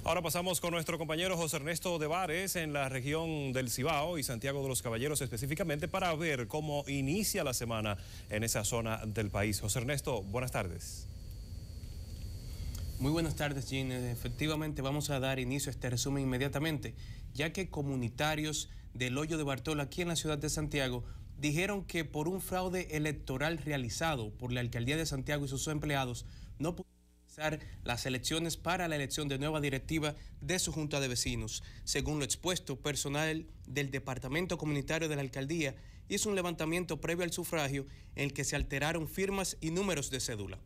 Ahora pasamos con nuestro compañero José Ernesto de Vares en la región del Cibao y Santiago de los Caballeros específicamente para ver cómo inicia la semana en esa zona del país. José Ernesto, buenas tardes. Muy buenas tardes, Jean. Efectivamente vamos a dar inicio a este resumen inmediatamente, ya que comunitarios del Hoyo de Bartolo aquí en la ciudad de Santiago dijeron que por un fraude electoral realizado por la Alcaldía de Santiago y sus empleados no pudieron las elecciones para la elección de nueva directiva de su junta de vecinos. Según lo expuesto, personal del departamento comunitario de la alcaldía hizo un levantamiento previo al sufragio en el que se alteraron firmas y números de cédula.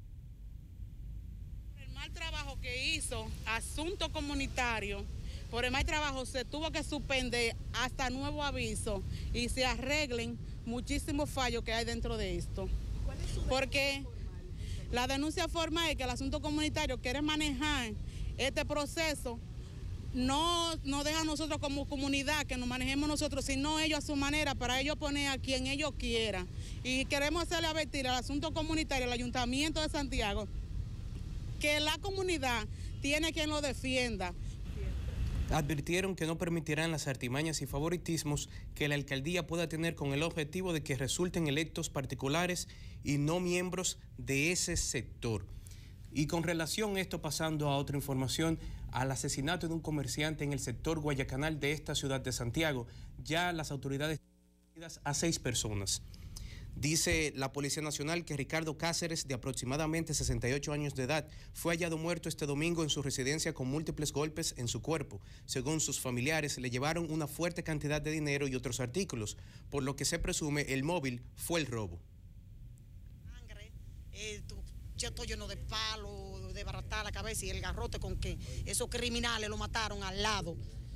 El mal trabajo que hizo Asunto Comunitario, por el mal trabajo se tuvo que suspender hasta nuevo aviso y se arreglen muchísimos fallos que hay dentro de esto. ¿Cuál es su porque la denuncia formal es que el Asunto Comunitario quiere manejar este proceso, no deja a nosotros como comunidad que nos manejemos nosotros, sino ellos a su manera, para ellos poner a quien ellos quieran. Y queremos hacerle advertir al Asunto Comunitario, al Ayuntamiento de Santiago, que la comunidad tiene quien lo defienda. Advirtieron que no permitirán las artimañas y favoritismos que la alcaldía pueda tener con el objetivo de que resulten electos particulares y no miembros de ese sector. Y con relación a esto, pasando a otra información, al asesinato de un comerciante en el sector Guayacanal de esta ciudad de Santiago, ya las autoridades han a 6 personas. Dice la Policía Nacional que Ricardo Cáceres, de aproximadamente 68 años de edad, fue hallado muerto este domingo en su residencia con múltiples golpes en su cuerpo. Según sus familiares, le llevaron una fuerte cantidad de dinero y otros artículos, por lo que se presume el móvil fue el robo. Sangre, yo estoy lleno de palo, de baratar la cabeza y el garrote con que esos criminales lo mataron al lado.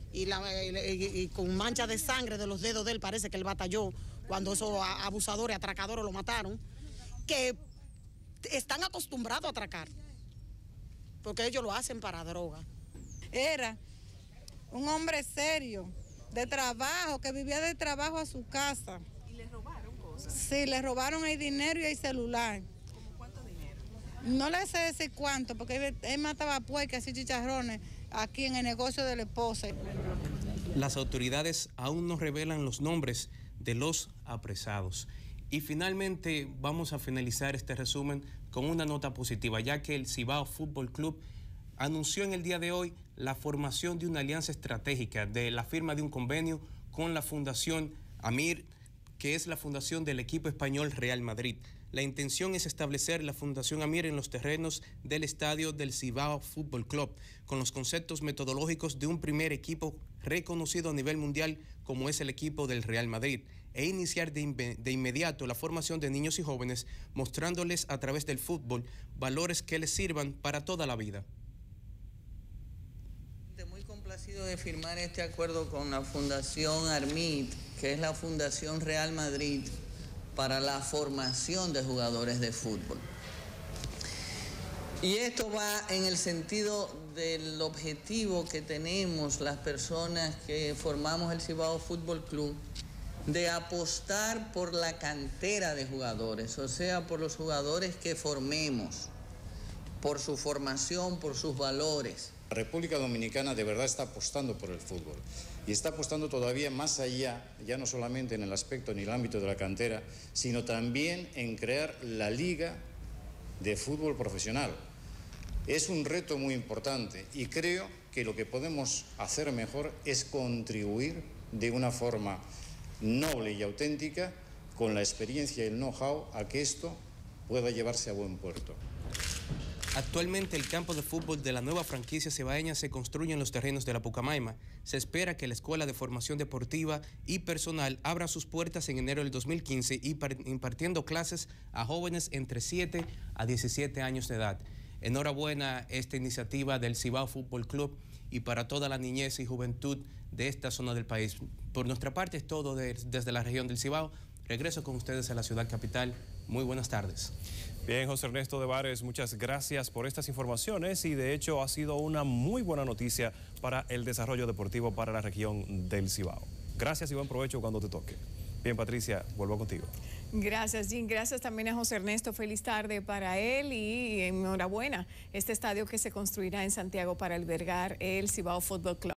Y con mancha de sangre de los dedos de él, parece que él batalló cuando esos abusadores, atracadores lo mataron, que están acostumbrados a atracar, porque ellos lo hacen para droga. Era un hombre serio, de trabajo, que vivía de trabajo a su casa. ¿Y le robaron cosas? Sí, le robaron el dinero y el celular. ¿Cómo cuánto dinero? No le sé decir cuánto, porque él mataba puercas y chicharrones aquí en el negocio de la esposa. Las autoridades aún no revelan los nombres de los apresados. Y finalmente vamos a finalizar este resumen con una nota positiva, ya que el Cibao Fútbol Club anunció en el día de hoy la formación de una alianza estratégica de la firma de un convenio con la Fundación Amir, que es la fundación del equipo español Real Madrid. La intención es establecer la Fundación Amir en los terrenos del estadio del Cibao Fútbol Club, con los conceptos metodológicos de un primer equipo reconocido a nivel mundial como es el equipo del Real Madrid, e iniciar de inmediato la formación de niños y jóvenes, mostrándoles a través del fútbol valores que les sirvan para toda la vida. Muy complacido de firmar este acuerdo con la Fundación Amir, que es la Fundación Real Madrid, para la formación de jugadores de fútbol. Y esto va en el sentido del objetivo que tenemos las personas que formamos el Cibao Fútbol Club, de apostar por la cantera de jugadores, o sea, por los jugadores que formemos, por su formación, por sus valores. La República Dominicana de verdad está apostando por el fútbol y está apostando todavía más allá, ya no solamente en el aspecto ni el ámbito de la cantera, sino también en crear la liga de fútbol profesional. Es un reto muy importante y creo que lo que podemos hacer mejor es contribuir de una forma noble y auténtica con la experiencia y el know-how a que esto pueda llevarse a buen puerto. Actualmente el campo de fútbol de la nueva franquicia cibaeña se construye en los terrenos de la Pucamaima. Se espera que la Escuela de Formación Deportiva y Personal abra sus puertas en enero del 2015 y impartiendo clases a jóvenes entre 7 a 17 años de edad. Enhorabuena esta iniciativa del Cibao Fútbol Club y para toda la niñez y juventud de esta zona del país. Por nuestra parte es todo desde la región del Cibao. Regreso con ustedes a la ciudad capital. Muy buenas tardes. Bien, José Ernesto de Vares, muchas gracias por estas informaciones y de hecho ha sido una muy buena noticia para el desarrollo deportivo para la región del Cibao. Gracias y buen provecho cuando te toque. Bien, Patricia, vuelvo contigo. Gracias, Jim. Gracias también a José Ernesto. Feliz tarde para él y enhorabuena. Este estadio que se construirá en Santiago para albergar el Cibao Fútbol Club.